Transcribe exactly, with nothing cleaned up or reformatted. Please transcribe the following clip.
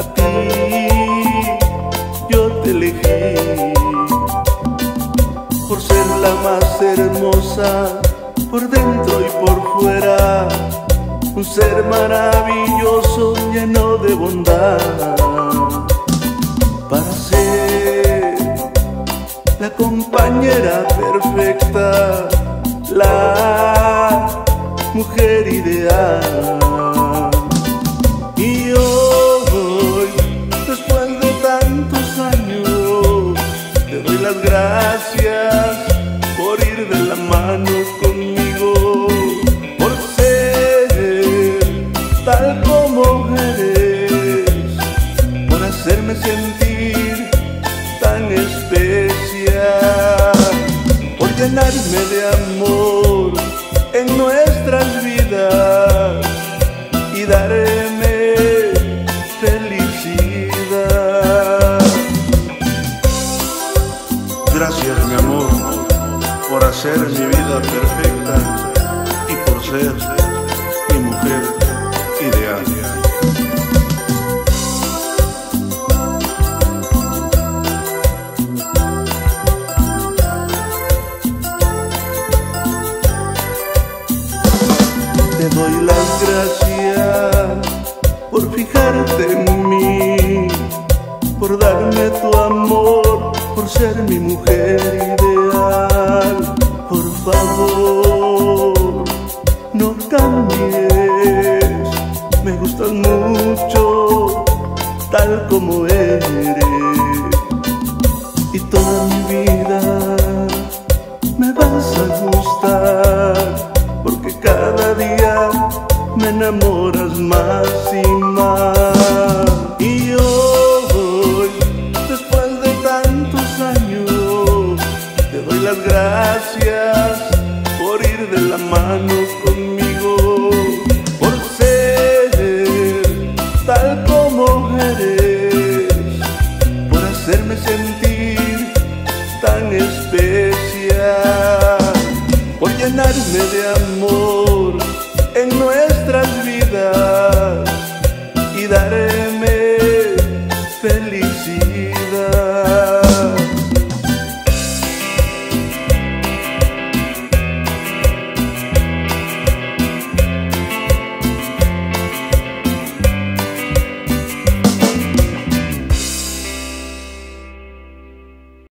ti yo te elegí, por ser la más hermosa, por dentro y por fuera, un ser maravilloso lleno de bondad, para ser la compañera perfecta, la mujer ideal. Y hoy, después de tantos años, te doy las gracias por ir de la mano conmigo, por ser tal como eres, por hacerme sentir tan especial, por llenarme de amor en nuestras vidas y darme felicidad. Gracias, mi amor, por hacer mi vida perfecta y por ser mi mujer ideal. Te doy las gracias por fijarte en mí, por darme tu amor, por ser mi mujer ideal. Por favor, no cambies, me gustas mucho tal como eres, y toda mi vida me vas a gustar, porque cada día me enamoras más y más. Y hoy, después de tantos años, te doy las gracias por ir de la mano conmigo, por ser tal como eres, por hacerme sentir tan especial, por llenarme de amor